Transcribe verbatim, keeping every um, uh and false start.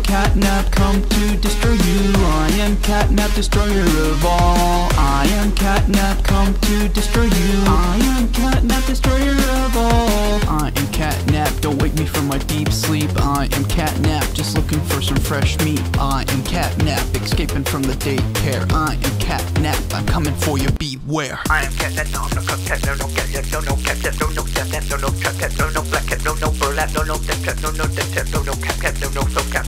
Catnap, come to destroy you. I am Catnap, destroyer of all. I am Catnap, come to destroy you. I am Catnap, destroyer of all. I am Catnap, don't wake me from my deep sleep. I am Catnap, just looking for some fresh meat. I am Catnap, escaping from the daycare. I am Catnap, I'm coming for you, beware. I am Catnap, no, no, cat, no, no, cat, no, no, cat, no, no, cat, no, no, cat, no, no, black cat, no, no, black cat, no, no, dead cat, no, no, dead cat, no, no, cat, cat, no, no, so cat.